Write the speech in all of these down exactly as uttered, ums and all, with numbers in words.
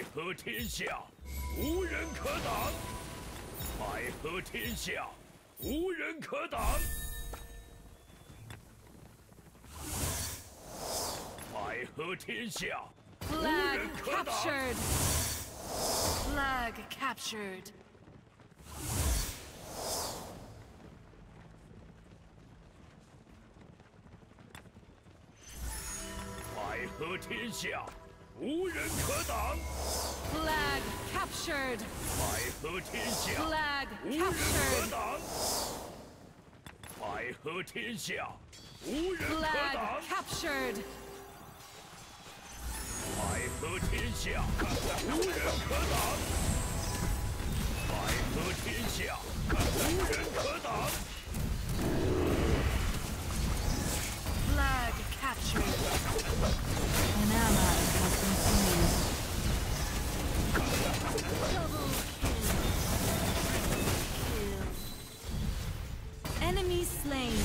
和天下，无人可挡；百合天下，无人可挡；百合天下，无 Flag 人可挡。 captured. Flag captured. 百合天下，无人可挡； Flag captured. 百合天下， Flag 无人可 captured. 挡；百合天下，无人可 Flag 挡； captured. 百合天下，无人可挡；百合天下，无人可挡； Flag captured. An ally has been slain. Double kill. Kill. Enemy slain.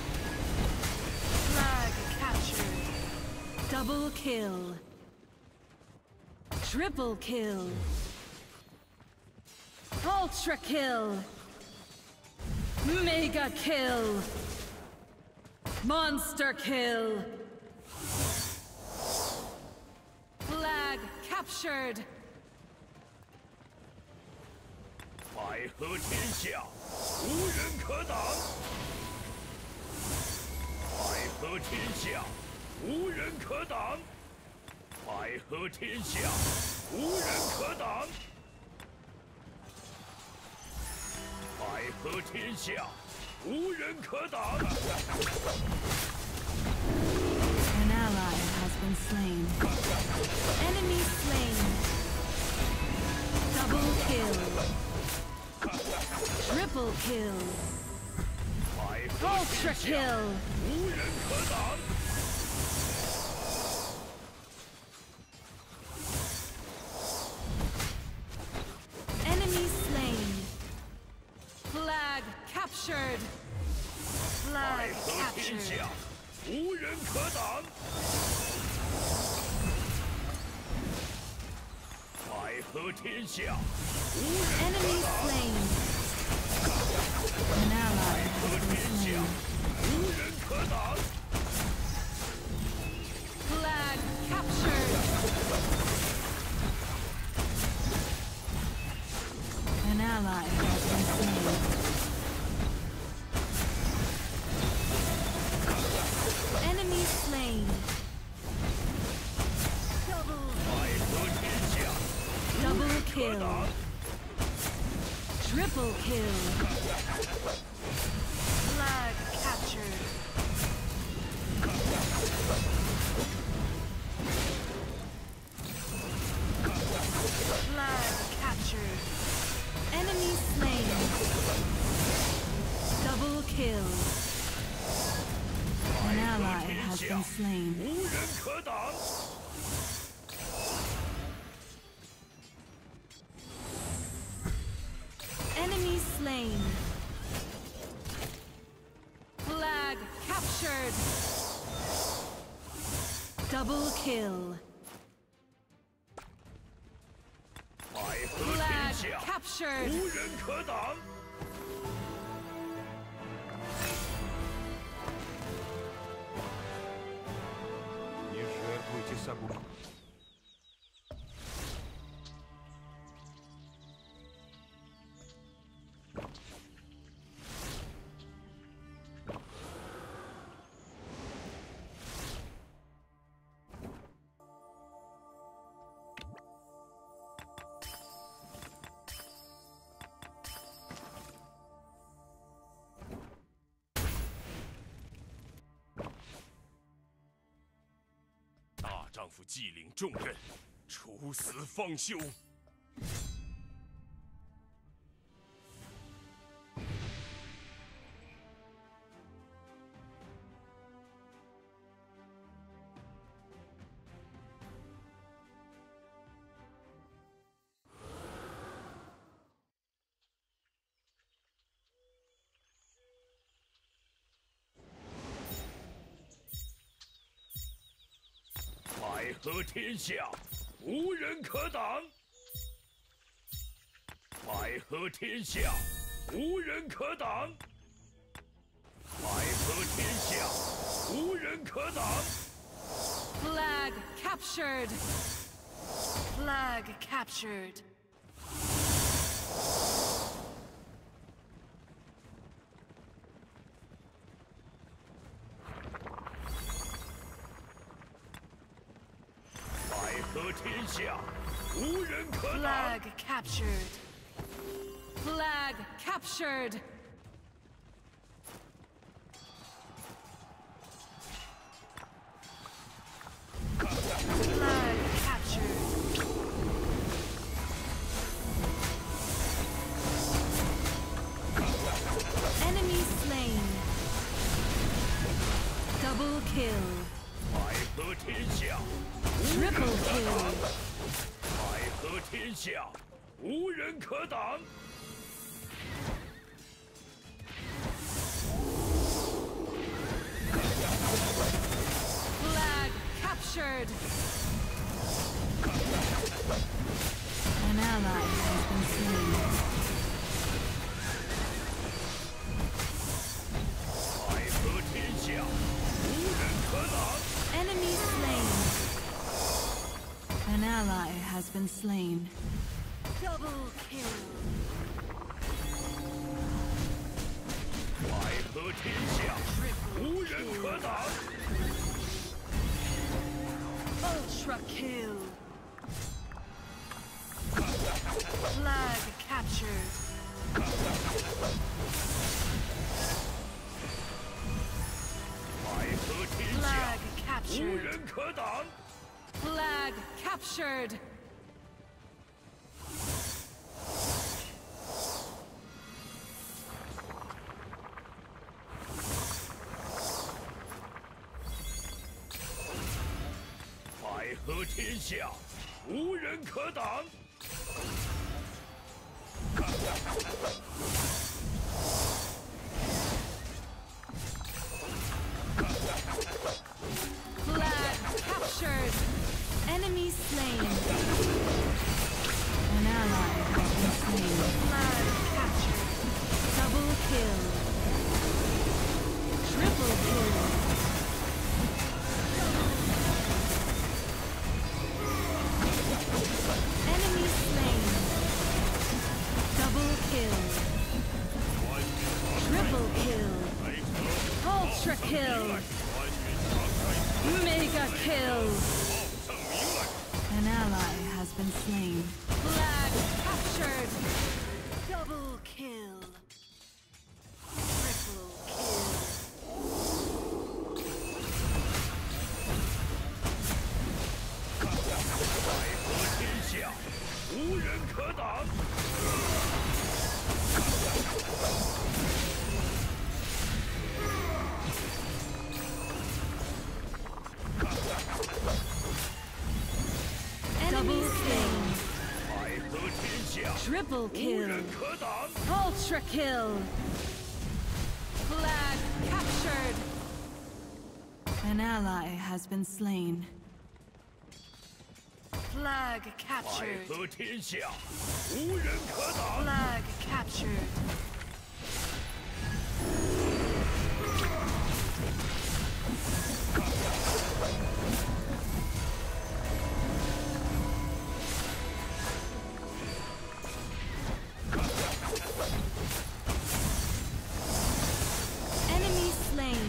Flag captured. Double kill. Triple kill. Ultra kill. Mega kill. Monster kill. Flag captured. 百合天下，无人可挡；百合天下，无人可挡；百合天下，无人可挡；百合天下，无人可挡。 An ally has been slain. Enemy slain. Double kill. Triple kill. 百合 Ultra 天下， kill. 无人可挡。 Enemy slain. Flag captured. 百 Flag 合天 captured. 下，无人可挡。百合天下，无人 Enemy 可挡。 slain. An ally 百 has 合 been 天下， slain. 无人可挡。 Flag captured. An ally has been slain. Enemy slain. Double 百合天下， double 可 kill. 挡。 Triple kill. Flag captured. Flag captured. Enemy slain. Double kill. An ally has been slain. 无人可挡。 Enemy slain. Flag captured. Double kill. 百合天 Flag 下， captured. 无人可挡。 Не жертвуйте собой. «大丈夫既领重任，处死方休。 百合天下，无人可挡。 百合天下，无人可挡。百合天下，无人可挡。 Flag captured. Flag captured. 百合天下，无人可挡。 Flag captured. Flag captured. Flag captured. Enemy slain. Double kill. 百合天下， Triple kill. 百合天下，无人可挡。 Flag captured. An ally has been slain. 百合天下，无人可挡。 Enemy slain. An ally has been slain. Double kill. 百合天下，无人可挡。 Ultra kill. Flag captured. 百合天 Flag 下，无 captured. 人可挡。 Flag captured. "百合天下，无人可挡。 Flag captured. Enemy slain. An ally has been slain. Flag captured. Double kill. Triple kill. Enemy slain. Double kill. Triple kill. Ultra kill. Mega kill. An ally has been slain. Flag captured. Double kill. Triple kill. "天下，无人可挡。 Enemy slain. 百合天下， Triple 无 kill. 人可挡。 Ultra kill. Flag captured. An ally has been slain. Flag 百 captured. 合天下，无人可挡。 Flag captured. Enemy slain.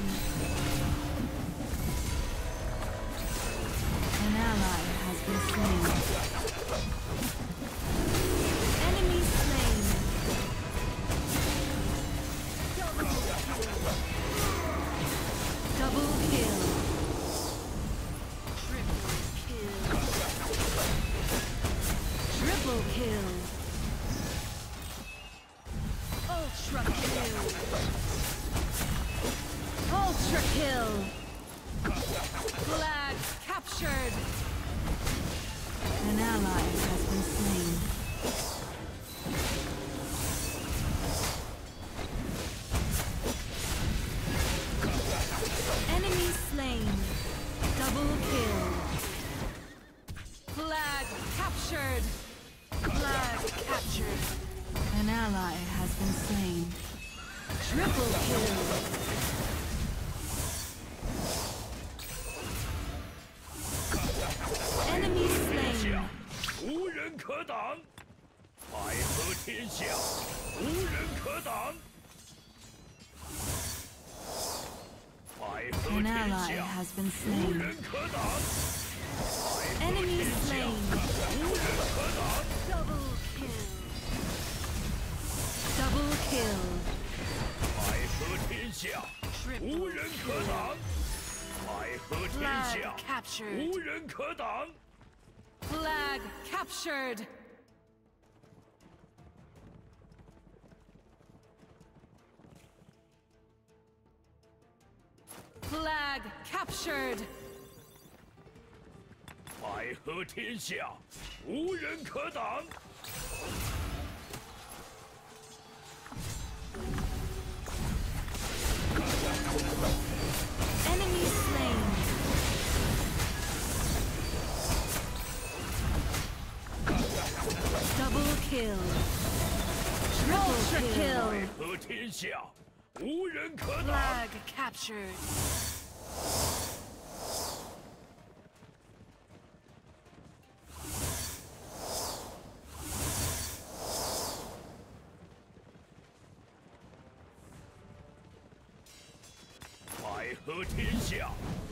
An ally has been slain. Enemy slain. Double kill. Triple kill. Triple kill. Ultra kill. Ultra kill. Flag captured. An ally has been slain. Enemy slain. Double kill. Flag captured. Flag captured. An ally has been slain. Triple kill. Enemy 天 slain. 下无人可挡，百合天下无人可挡，百合 An 天 ally 下 has been 无 slain. 人可挡，百合 Enemy 天下 slain. 无人可挡， Double kill. Double kill. 百合天下无人可挡，百合天 Flag 下 captured. 无人可挡。 Flag captured. Flag captured. 百合天下无人可挡， Enemy slain. Double kill. Triple kill. 百合天下无人可挡， Flag captured. 百合天下